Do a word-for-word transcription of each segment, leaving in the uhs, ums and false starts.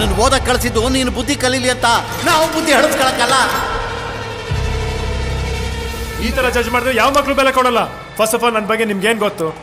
ಅವನನ್ನು ಓದಕ್ಕೆ ಕಳಿಸಿದ್ದು ನೀನು ಬುದ್ಧಿ ಕಲೀಲಿ ಅಂತ. ನಾವು ಬುದ್ಧಿ ಹಡಿಸ್ಕೊಳಕ್ಕಲ್ಲ. ಈ ತರ ಜಡ್ಜ್ ಮಾಡಿದ್ರೆ ಯಾವ ಮಕ್ಕಳು ಬೆಲೆ ಕೊಡಲ್ಲ. ಫಸ್ಟ್ ಆಫ್ ಆಲ್ ನನ್ನ ಬಗ್ಗೆ ನಿಮ್ಗೆ ಏನು ಗೊತ್ತು?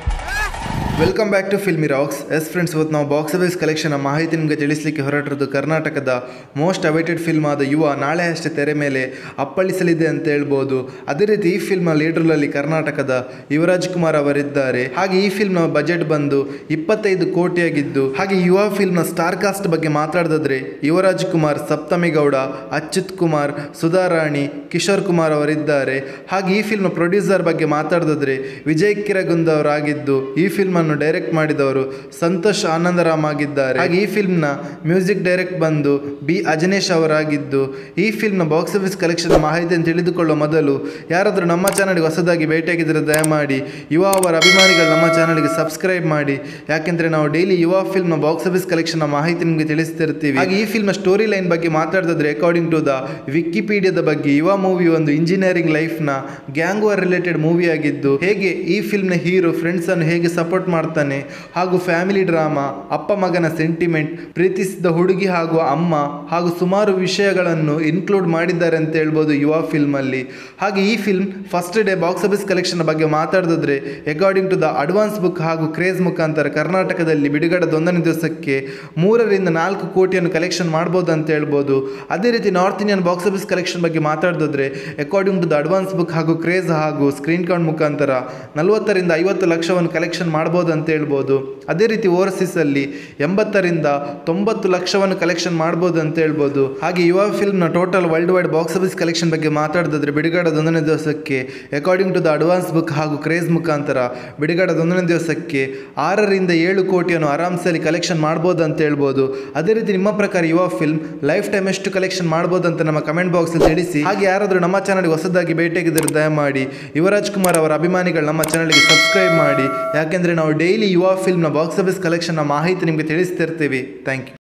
Welcome back to Filmy Rocks. Yes friends, ಇವತ್ತು ನಾವು ಬಾಕ್ಸ್ ಆಫೀಸ್ ಕಲೆಕ್ಷನ್ ಮಾಹಿತಿ ನಿಮಗೆ ತಿಳಿಸಲಿಕ್ಕೆ ಹೊರಟಿರೋದು ಕರ್ನಾಟಕದ ಮೋಸ್ಟ್ ಅವೈಟೆಡ್ ಫಿಲ್ಮ್ ಆದ ಯುವ ನಾಳೆ ಅಷ್ಟೇ ತೆರೆ ಮೇಲೆ ಅಪ್ಪಳಿಸಲಿದೆ ಅಂತ ಹೇಳ್ಬೋದು. ಅದೇ ರೀತಿ ಈ ಫಿಲ್ಮ್ ಲೀಡ್ ರೋಲಲ್ಲಿ ಕರ್ನಾಟಕದ ಯುವರಾಜ್ ಕುಮಾರ್ ಅವರಿದ್ದಾರೆ. ಹಾಗೆ ಈ ಫಿಲ್ಮ್ನ ಬಜೆಟ್ ಬಂದು ಇಪ್ಪತ್ತೈದು ಕೋಟಿಯಾಗಿದ್ದು, ಹಾಗೆ ಯುವ ಫಿಲ್ಮ್ನ ಸ್ಟಾರ್ ಕಾಸ್ಟ್ ಬಗ್ಗೆ ಮಾತಾಡಿದ್ರೆ ಯುವರಾಜ್ ಕುಮಾರ್, ಸಪ್ತಮಿ ಗೌಡ, ಅಚ್ಯುತ್ ಕುಮಾರ್, ಸುಧಾರಾಣಿ, ಕಿಶೋರ್ ಕುಮಾರ್ ಅವರಿದ್ದಾರೆ. ಹಾಗೆ ಈ ಫಿಲ್ಮ್ನ ಪ್ರೊಡ್ಯೂಸರ್ ಬಗ್ಗೆ ಮಾತಾಡಿದ್ರೆ ವಿಜಯ್ ಕಿರಗುಂದ್ ಅವರಾಗಿದ್ದು, ಈ ಫಿಲ್ಮ್ ಡೈರೆಕ್ಟ್ ಮಾಡಿದವರು ಸಂತೋಷ್ ಆನಂದರಾಮ್ ಆಗಿದ್ದಾರೆ. ಹಾಗೆ ಈ ಫಿಲ್ಮ್ನ ಮ್ಯೂಸಿಕ್ ಡೈರೆಕ್ಟ್ ಬಂದು ಬಿ ಅಜನೇಶ್ ಅವರಾಗಿದ್ದು, ಈ ಫಿಲ್ಮ್ನ ಬಾಕ್ಸ್ ಆಫೀಸ್ ಕಲೆಕ್ಷನ್ ಮಾಹಿತಿಯನ್ನು ತಿಳಿದುಕೊಳ್ಳುವ ಮೊದಲು ಯಾರಾದರೂ ನಮ್ಮ ಚಾನಲ್ಗೆ ಹೊಸದಾಗಿ ಭೇಟಿಯಾಗಿದ್ದರೆ ದಯಮಾಡಿ ಯುವ ಅವರ ಅಭಿಮಾನಿಗಳು ನಮ್ಮ ಚಾನಲ್ಗೆ ಸಬ್ಸ್ಕ್ರೈಬ್ ಮಾಡಿ. ಯಾಕೆಂದರೆ ನಾವು ಡೈಲಿ ಯುವ ಫಿಲ್ಮ್ನ ಬಾಕ್ಸ್ ಆಫೀಸ್ ಕಲೆಕ್ಷನ್ ಮಾಹಿತಿ ನಿಮಗೆ ತಿಳಿಸ್ತಿರ್ತೀವಿ. ಹಾಗೆ ಈ ಫಿಲ್ಮ್ನ ಸ್ಟೋರಿ ಲೈನ್ ಬಗ್ಗೆ ಮಾತಾಡಿದ್ರೆ ಅಕಾರ್ಡಿಂಗ್ ಟು ದ ವಿಕಿಪೀಡಿಯಾದ ಬಗ್ಗೆ ಯುವ ಮೂವಿ ಒಂದು ಇಂಜಿನಿಯರಿಂಗ್ ಲೈಫ್ನ ಗ್ಯಾಂಗ್ ವಾರ್ ರಿಲೇಟೆಡ್ ಮೂವಿ ಆಗಿದ್ದು, ಹೇಗೆ ಈ ಫಿಲ್ಮ್ನ ಹೀರೋ ಫ್ರೆಂಡ್ಸ್ ಅನ್ನು ಹೇಗೆ ಸಪೋರ್ಟ್ ಮಾಡ್ತಾನೆ, ಹಾಗೂ ಫ್ಯಾಮಿಲಿ ಡ್ರಾಮಾ, ಅಪ್ಪ ಮಗನ ಸೆಂಟಿಮೆಂಟ್, ಪ್ರೀತಿಸಿದ ಹುಡುಗಿ ಹಾಗೂ ಅಮ್ಮ, ಹಾಗೂ ಸುಮಾರು ವಿಷಯಗಳನ್ನು ಇನ್ಕ್ಲೂಡ್ ಮಾಡಿದ್ದಾರೆ ಅಂತ ಹೇಳ್ಬೋದು ಯುವ ಫಿಲ್ಮ್ ಅಲ್ಲಿ. ಹಾಗೆ ಈ film first day box office collection ಬಗ್ಗೆ ಮಾತಾಡಿದ್ರೆ according to the advance book ಹಾಗೂ ಕ್ರೇಜ್ ಮುಖಾಂತರ ಕರ್ನಾಟಕದಲ್ಲಿ ಬಿಡುಗಡೆದ ಒಂದನೇ ದಿವಸಕ್ಕೆ ಮೂರರಿಂದ ನಾಲ್ಕು ಕೋಟಿಯನ್ನು ಕಲೆಕ್ಷನ್ ಮಾಡ್ಬೋದು ಅಂತ ಹೇಳ್ಬೋದು. ಅದೇ ರೀತಿ north Indian box office collection ಬಗ್ಗೆ ಮಾತಾಡಿದ್ರೆ according to the advance book ಹಾಗೂ ಕ್ರೇಜ್ ಹಾಗೂ ಸ್ಕ್ರೀನ್ ಕೌಂಟ್ ಮುಖಾಂತರ ನಲವತ್ತರಿಂದ ಐವತ್ತು ಲಕ್ಷವನ್ನು ಕಲೆಕ್ಷನ್ ಮಾಡ್ಬೋದು ಅಂತ ಹೇಳ್ಬೋದು. ಅದೇ ರೀತಿ ಓವರ್ಸೀಸ್ ಅಲ್ಲಿ ಎಂಬತ್ತರಿಂದ ತೊಂಬತ್ತು ಲಕ್ಷವನ್ನು ಕಲೆಕ್ಷನ್ ಮಾಡ್ಬೋದು ಅಂತ ಹೇಳ್ಬೋದು. ಹಾಗೆ ಯುವ ಫಿಲ್ಮ್ನ total worldwide box office collection ಬಗ್ಗೆ ಮಾತಾಡಿದ್ರೆ ಬಿಡುಗಡೆದ ಒಂದನೇ ದಿವಸಕ್ಕೆ according to the advance book ಹಾಗೂ ಕ್ರೇಜ್ ಮುಖಾಂತರ ಬಿಡುಗಡೆದ ಒಂದನೇ ದಿವಸಕ್ಕೆ ಆರರಿಂದ ಏಳು ಕೋಟಿಯನ್ನು ಆರಾಮ್ಸಲ್ಲಿ ಕಲೆಕ್ಷನ್ ಮಾಡ್ಬೋದು ಅಂತ ಹೇಳ್ಬೋದು. ಅದೇ ರೀತಿ ನಿಮ್ಮ ಪ್ರಕಾರ ಯುವ ಫಿಲ್ಮ್ ಲೈಫ್ ಟೈಮ್ ಎಷ್ಟು ಕಲೆಕ್ಷನ್ ಮಾಡ್ಬೋದು ಅಂತ ನಮ್ಮ ಕಮೆಂಟ್ ಬಾಕ್ಸ್ ತಿಳಿಸಿ. ಹಾಗೆ ಯಾರಾದರೂ ನಮ್ಮ ಚಾನಲ್ಗೆ ಹೊಸದಾಗಿ ಭೇಟಿಯಾಗಿದ್ದರೆ ದಯಮಾಡಿ ಯುವರಾಜ್ ಕುಮಾರ್ ಅವರ ಅಭಿಮಾನಿಗಳು ನಮ್ಮ ಚಾನಲ್ಗೆ ಸಬ್ಸ್ಕ್ರೈಬ್ ಮಾಡಿ. ಯಾಕೆಂದರೆ ನಾವು ಡೈಲಿ ಯುವ ಫಿಲ್ಮ್ನ ಬಾಕ್ಸ್ ಆಫೀಸ್ ಕಲೆಕ್ಷನ್ನ ಮಾಹಿತಿ ನಿಮಗೆ ತಿಳಿಸ್ತಿರ್ತೀವಿ. Thank you.